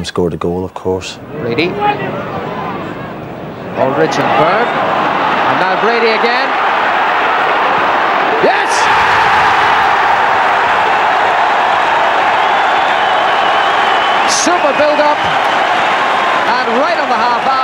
him score the goal, of course. Brady. Aldridge and Bird. And now Brady again. Yes! Super build-up. And right on the half-hour.